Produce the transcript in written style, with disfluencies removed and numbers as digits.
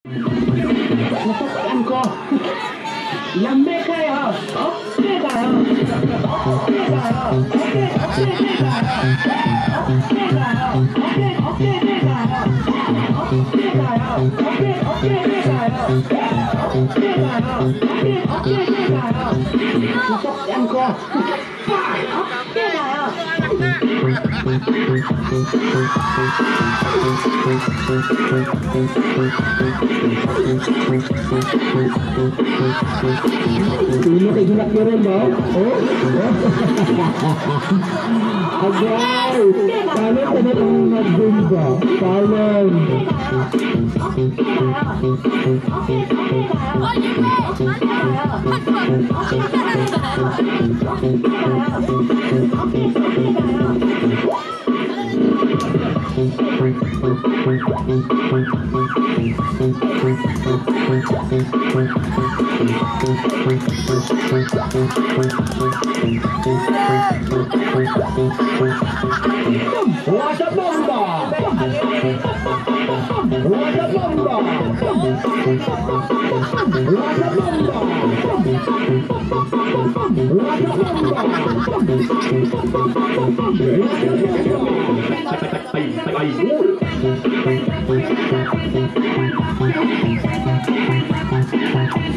Nasaktan ko. Lambe kayo. Okay kayo. Okay kayo. Okay kayo. Okay kayo. Okay kayo. Okay kayo. Okay kayo. Okay kayo. Nasaktan ko. Okay kayo. Ini kayak gila keren dong. Agay, kalian tadi nag-zumba. Kalian. What a bomba! What a bomba! What a bomba! What a bomba!